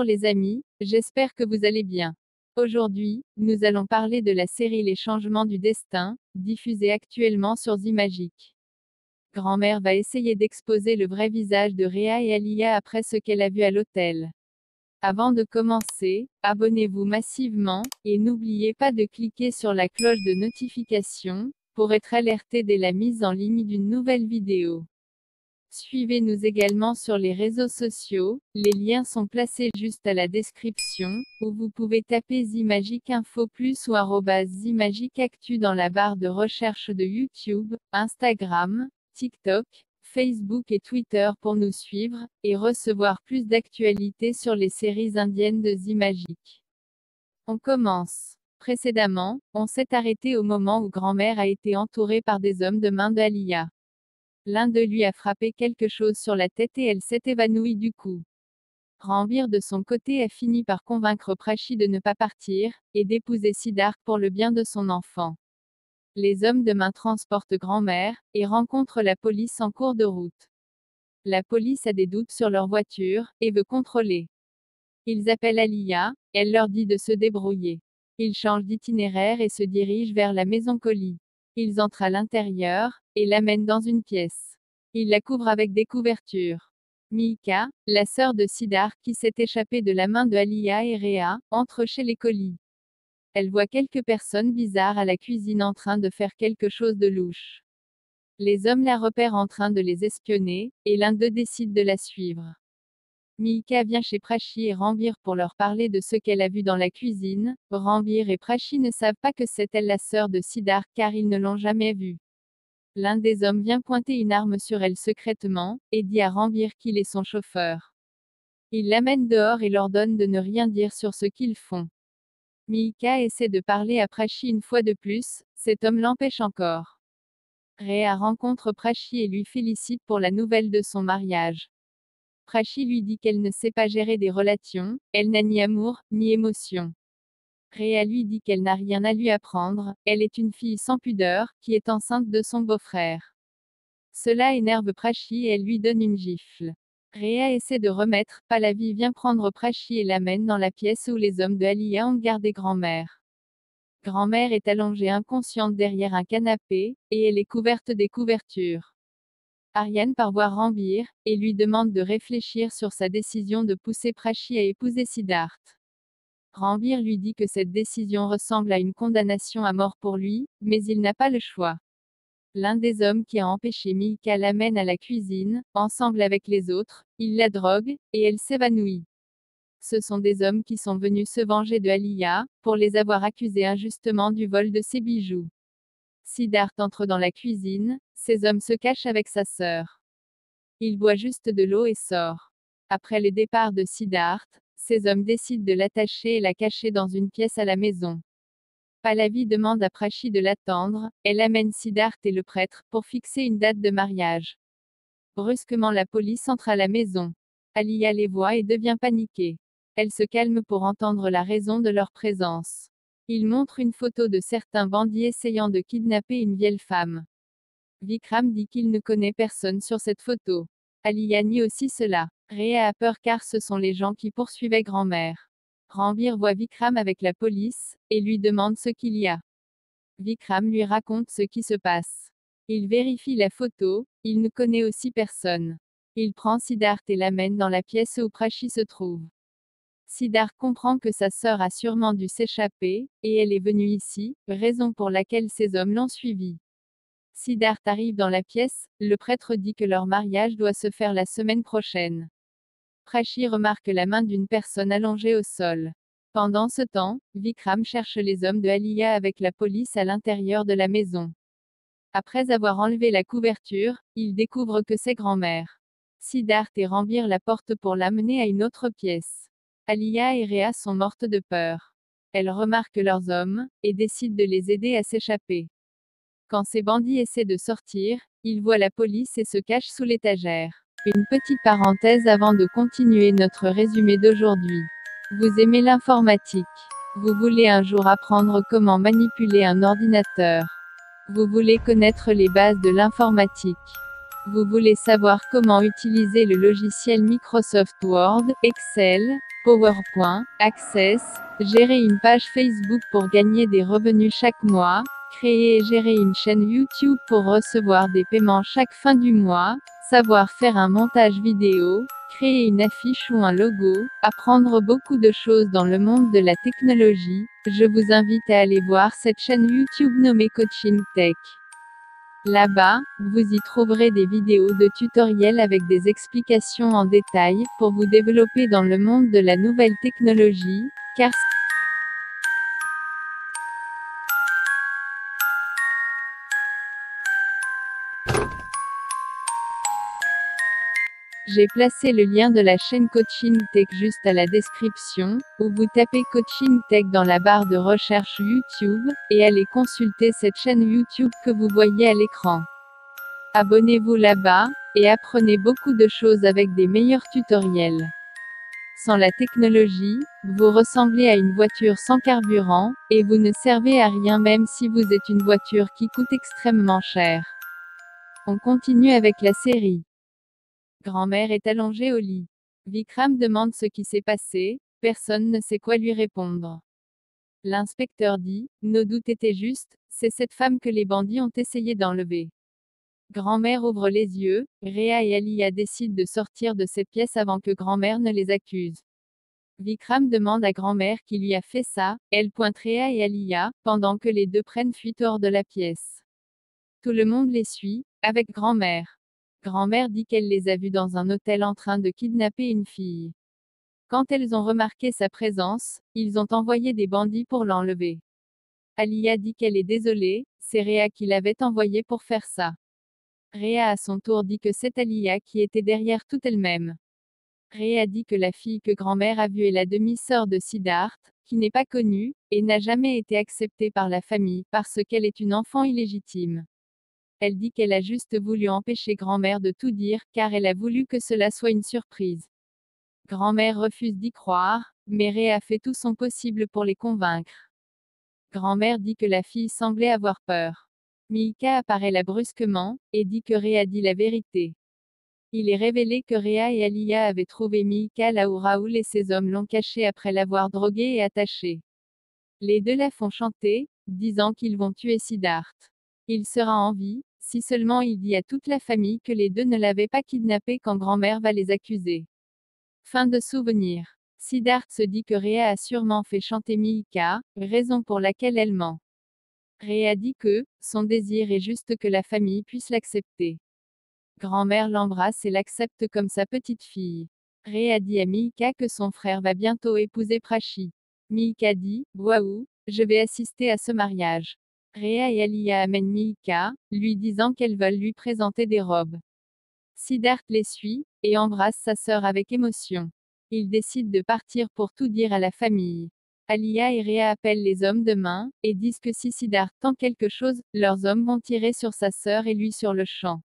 Bonjour les amis, j'espère que vous allez bien. Aujourd'hui, nous allons parler de la série Les changements du destin, diffusée actuellement sur Zimagic. Grand-mère va essayer d'exposer le vrai visage de Réa et Alia après ce qu'elle a vu à l'hôtel. Avant de commencer, abonnez-vous massivement, et n'oubliez pas de cliquer sur la cloche de notification, pour être alerté dès la mise en ligne d'une nouvelle vidéo. Suivez-nous également sur les réseaux sociaux, les liens sont placés juste à la description, où vous pouvez taper Zimagic Info Plus ou @Zimagic Actu dans la barre de recherche de YouTube, Instagram, TikTok, Facebook et Twitter pour nous suivre, et recevoir plus d'actualités sur les séries indiennes de Zimagic. On commence. Précédemment, on s'est arrêté au moment où grand-mère a été entourée par des hommes de main de Alia. L'un d'eux lui a frappé quelque chose sur la tête et elle s'est évanouie du coup. Ranbir de son côté a fini par convaincre Prachi de ne pas partir, et d'épouser Siddharth pour le bien de son enfant. Les hommes de main transportent grand-mère, et rencontrent la police en cours de route. La police a des doutes sur leur voiture, et veut contrôler. Ils appellent Alia, elle leur dit de se débrouiller. Ils changent d'itinéraire et se dirigent vers la maison colis. Ils entrent à l'intérieur, et l'amènent dans une pièce. Ils la couvrent avec des couvertures. Mika, la sœur de Siddharth qui s'est échappée de la main de Alia et Réa, entre chez les colis. Elle voit quelques personnes bizarres à la cuisine en train de faire quelque chose de louche. Les hommes la repèrent en train de les espionner, et l'un d'eux décide de la suivre. Mika vient chez Prachi et Ranbir pour leur parler de ce qu'elle a vu dans la cuisine. Ranbir et Prachi ne savent pas que c'est elle la sœur de Siddharth car ils ne l'ont jamais vue. L'un des hommes vient pointer une arme sur elle secrètement, et dit à Ranbir qu'il est son chauffeur. Il l'amène dehors et leur donne de ne rien dire sur ce qu'ils font. Mika essaie de parler à Prachi une fois de plus, cet homme l'empêche encore. Réa rencontre Prachi et lui félicite pour la nouvelle de son mariage. Prachi lui dit qu'elle ne sait pas gérer des relations, elle n'a ni amour, ni émotion. Réa lui dit qu'elle n'a rien à lui apprendre, elle est une fille sans pudeur, qui est enceinte de son beau-frère. Cela énerve Prachi et elle lui donne une gifle. Réa essaie de remettre, Pallavi vient prendre Prachi et l'amène dans la pièce où les hommes de Alia ont gardé grand-mère. Grand-mère est allongée inconsciente derrière un canapé, et elle est couverte des couvertures. Ariane part voir Ranbir, et lui demande de réfléchir sur sa décision de pousser Prachi à épouser Siddharth. Ranbir lui dit que cette décision ressemble à une condamnation à mort pour lui, mais il n'a pas le choix. L'un des hommes qui a empêché Mika l'amène à la cuisine, ensemble avec les autres, il la drogue, et elle s'évanouit. Ce sont des hommes qui sont venus se venger de Alia, pour les avoir accusés injustement du vol de ses bijoux. Siddharth entre dans la cuisine, ces hommes se cachent avec sa sœur. Il boit juste de l'eau et sort. Après le départ de Siddharth, ces hommes décident de l'attacher et la cacher dans une pièce à la maison. Pallavi demande à Prachi de l'attendre, elle amène Siddharth et le prêtre, pour fixer une date de mariage. Brusquement la police entre à la maison. Alia les voit et devient paniquée. Elle se calme pour entendre la raison de leur présence. Il montre une photo de certains bandits essayant de kidnapper une vieille femme. Vikram dit qu'il ne connaît personne sur cette photo. Alia nie aussi cela. Réa a peur car ce sont les gens qui poursuivaient grand-mère. Ranbir voit Vikram avec la police, et lui demande ce qu'il y a. Vikram lui raconte ce qui se passe. Il vérifie la photo, il ne connaît aussi personne. Il prend Siddharth et l'amène dans la pièce où Prachi se trouve. Siddharth comprend que sa sœur a sûrement dû s'échapper, et elle est venue ici, raison pour laquelle ces hommes l'ont suivie. Siddharth arrive dans la pièce, le prêtre dit que leur mariage doit se faire la semaine prochaine. Prachi remarque la main d'une personne allongée au sol. Pendant ce temps, Vikram cherche les hommes de Alia avec la police à l'intérieur de la maison. Après avoir enlevé la couverture, il découvre que c'est grand-mère. Siddharth et Ranbir la portent pour l'amener à une autre pièce. Alia et Réa sont mortes de peur. Elles remarquent leurs hommes, et décident de les aider à s'échapper. Quand ces bandits essaient de sortir, ils voient la police et se cachent sous l'étagère. Une petite parenthèse avant de continuer notre résumé d'aujourd'hui. Vous aimez l'informatique. Vous voulez un jour apprendre comment manipuler un ordinateur. Vous voulez connaître les bases de l'informatique. Vous voulez savoir comment utiliser le logiciel Microsoft Word, Excel, PowerPoint, Access, gérer une page Facebook pour gagner des revenus chaque mois, créer et gérer une chaîne YouTube pour recevoir des paiements chaque fin du mois, savoir faire un montage vidéo, créer une affiche ou un logo, apprendre beaucoup de choses dans le monde de la technologie. Je vous invite à aller voir cette chaîne YouTube nommée Coaching Tech. Là-bas, vous y trouverez des vidéos de tutoriels avec des explications en détail, pour vous développer dans le monde de la nouvelle technologie, car j'ai placé le lien de la chaîne Coaching Tech juste à la description, où vous tapez Coaching Tech dans la barre de recherche YouTube, et allez consulter cette chaîne YouTube que vous voyez à l'écran. Abonnez-vous là-bas, et apprenez beaucoup de choses avec des meilleurs tutoriels. Sans la technologie, vous ressemblez à une voiture sans carburant, et vous ne servez à rien même si vous êtes une voiture qui coûte extrêmement cher. On continue avec la série. Grand-mère est allongée au lit. Vikram demande ce qui s'est passé, personne ne sait quoi lui répondre. L'inspecteur dit, nos doutes étaient justes, c'est cette femme que les bandits ont essayé d'enlever. Grand-mère ouvre les yeux, Réa et Alia décident de sortir de cette pièce avant que grand-mère ne les accuse. Vikram demande à grand-mère qui lui a fait ça, elle pointe Réa et Alia, pendant que les deux prennent fuite hors de la pièce. Tout le monde les suit, avec grand-mère. Grand-mère dit qu'elle les a vus dans un hôtel en train de kidnapper une fille. Quand elles ont remarqué sa présence, ils ont envoyé des bandits pour l'enlever. Alia dit qu'elle est désolée, c'est Réa qui l'avait envoyée pour faire ça. Réa à son tour dit que c'est Alia qui était derrière tout elle-même. Réa dit que la fille que grand-mère a vue est la demi-sœur de Siddharth, qui n'est pas connue, et n'a jamais été acceptée par la famille, parce qu'elle est une enfant illégitime. Elle dit qu'elle a juste voulu empêcher grand-mère de tout dire, car elle a voulu que cela soit une surprise. Grand-mère refuse d'y croire, mais Réa fait tout son possible pour les convaincre. Grand-mère dit que la fille semblait avoir peur. Mika apparaît là brusquement, et dit que Réa dit la vérité. Il est révélé que Réa et Alia avaient trouvé Mika là où Raoul et ses hommes l'ont caché après l'avoir drogué et attaché. Les deux la font chanter, disant qu'ils vont tuer Siddharth. Il sera en vie, si seulement il dit à toute la famille que les deux ne l'avaient pas kidnappé quand grand-mère va les accuser. Fin de souvenir. Siddharth se dit que Réa a sûrement fait chanter Mika, raison pour laquelle elle ment. Réa dit que, son désir est juste que la famille puisse l'accepter. Grand-mère l'embrasse et l'accepte comme sa petite fille. Réa dit à Mika que son frère va bientôt épouser Prachi. Mika dit, waouh, je vais assister à ce mariage. Réa et Alia amènent Mika, lui disant qu'elles veulent lui présenter des robes. Siddharth les suit, et embrasse sa sœur avec émotion. Ils décident de partir pour tout dire à la famille. Alia et Réa appellent les hommes de main, et disent que si Siddharth tente quelque chose, leurs hommes vont tirer sur sa sœur et lui sur le champ.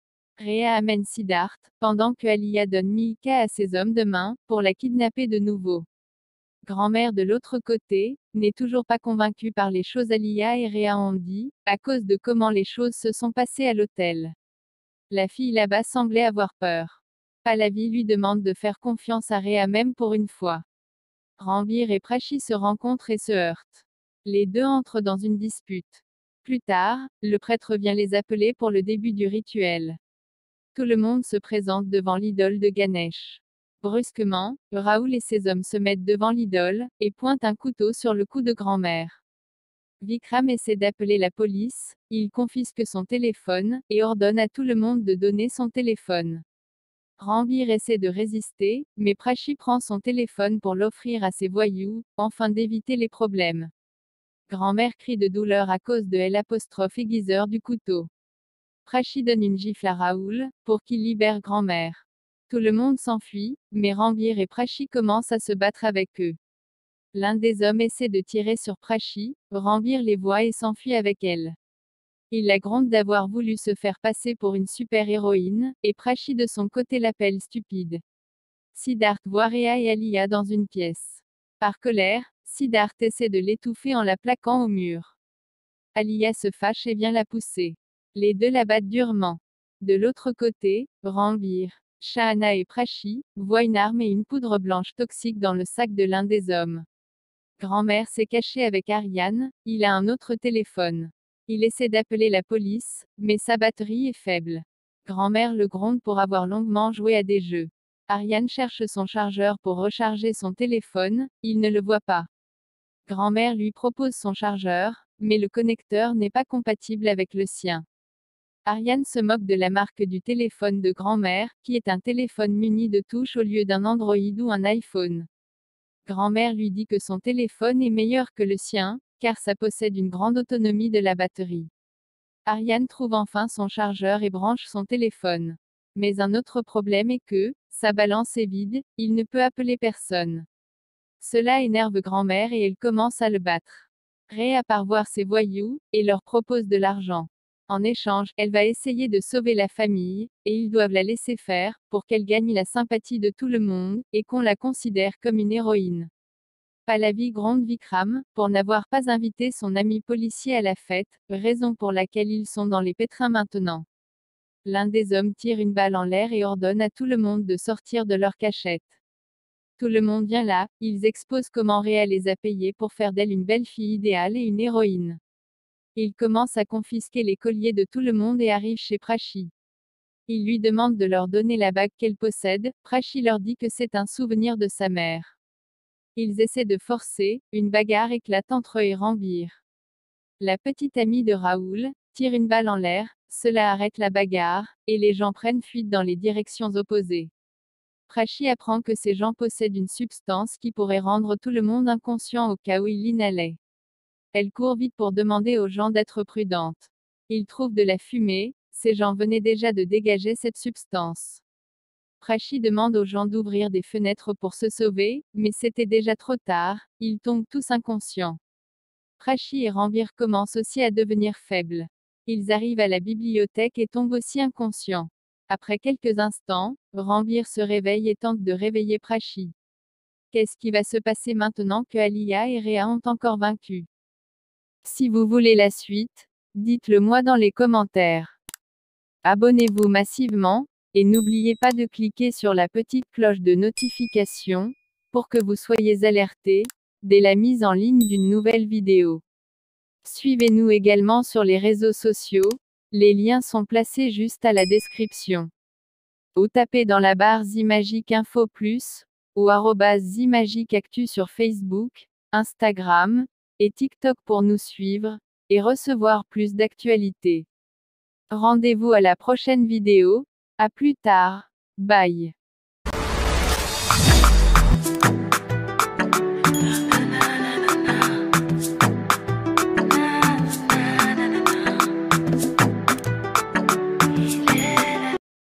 Réa amène Siddharth, pendant que Alia donne Mika à ses hommes de main, pour la kidnapper de nouveau. Grand-mère de l'autre côté, n'est toujours pas convaincue par les choses Alia et Réa ont dit, à cause de comment les choses se sont passées à l'hôtel. La fille là-bas semblait avoir peur. Pallavi lui demande de faire confiance à Réa même pour une fois. Ranbir et Prachi se rencontrent et se heurtent. Les deux entrent dans une dispute. Plus tard, le prêtre vient les appeler pour le début du rituel. Tout le monde se présente devant l'idole de Ganesh. Brusquement, Raoul et ses hommes se mettent devant l'idole, et pointent un couteau sur le cou de grand-mère. Vikram essaie d'appeler la police, il confisque son téléphone, et ordonne à tout le monde de donner son téléphone. Ranbir essaie de résister, mais Prachi prend son téléphone pour l'offrir à ses voyous, afin d'éviter les problèmes. Grand-mère crie de douleur à cause de l'aiguiseur du couteau. Prachi donne une gifle à Raoul, pour qu'il libère grand-mère. Tout le monde s'enfuit, mais Ranbir et Prachi commencent à se battre avec eux. L'un des hommes essaie de tirer sur Prachi, Ranbir les voit et s'enfuit avec elle. Il la gronde d'avoir voulu se faire passer pour une super-héroïne, et Prachi de son côté l'appelle stupide. Siddharth voit Réa et Alia dans une pièce. Par colère, Siddharth essaie de l'étouffer en la plaquant au mur. Alia se fâche et vient la pousser. Les deux la battent durement. De l'autre côté, Ranbir Shahana et Prachi voient une arme et une poudre blanche toxique dans le sac de l'un des hommes. Grand-mère s'est cachée avec Ariane, il a un autre téléphone. Il essaie d'appeler la police, mais sa batterie est faible. Grand-mère le gronde pour avoir longuement joué à des jeux. Ariane cherche son chargeur pour recharger son téléphone, il ne le voit pas. Grand-mère lui propose son chargeur, mais le connecteur n'est pas compatible avec le sien. Ariane se moque de la marque du téléphone de grand-mère, qui est un téléphone muni de touches au lieu d'un Android ou un iPhone. Grand-mère lui dit que son téléphone est meilleur que le sien, car ça possède une grande autonomie de la batterie. Ariane trouve enfin son chargeur et branche son téléphone. Mais un autre problème est que, sa balance est vide, il ne peut appeler personne. Cela énerve grand-mère et elle commence à le battre. Réa part voir ses voyous, et leur propose de l'argent. En échange, elle va essayer de sauver la famille, et ils doivent la laisser faire, pour qu'elle gagne la sympathie de tout le monde, et qu'on la considère comme une héroïne. Pallavi gronde Vikram, pour n'avoir pas invité son ami policier à la fête, raison pour laquelle ils sont dans les pétrins maintenant. L'un des hommes tire une balle en l'air et ordonne à tout le monde de sortir de leur cachette. Tout le monde vient là, ils exposent comment Réa les a payés pour faire d'elle une belle fille idéale et une héroïne. Ils commencent à confisquer les colliers de tout le monde et arrivent chez Prachi. Ils lui demandent de leur donner la bague qu'elle possède, Prachi leur dit que c'est un souvenir de sa mère. Ils essaient de forcer, une bagarre éclate entre eux et Rambir. La petite amie de Raoul tire une balle en l'air, cela arrête la bagarre, et les gens prennent fuite dans les directions opposées. Prachi apprend que ces gens possèdent une substance qui pourrait rendre tout le monde inconscient au cas où il l'inhalait. Elle court vite pour demander aux gens d'être prudentes. Ils trouvent de la fumée, ces gens venaient déjà de dégager cette substance. Prachi demande aux gens d'ouvrir des fenêtres pour se sauver, mais c'était déjà trop tard, ils tombent tous inconscients. Prachi et Rambir commencent aussi à devenir faibles. Ils arrivent à la bibliothèque et tombent aussi inconscients. Après quelques instants, Rambir se réveille et tente de réveiller Prachi. Qu'est-ce qui va se passer maintenant que Alia et Réa ont encore vaincu? Si vous voulez la suite, dites-le moi dans les commentaires. Abonnez-vous massivement, et n'oubliez pas de cliquer sur la petite cloche de notification, pour que vous soyez alertés, dès la mise en ligne d'une nouvelle vidéo. Suivez-nous également sur les réseaux sociaux, les liens sont placés juste à la description. Ou tapez dans la barre Zimagique Info Plus, ou @Zimagique Actu sur Facebook, Instagram, et TikTok pour nous suivre, et recevoir plus d'actualités. Rendez-vous à la prochaine vidéo, à plus tard, bye.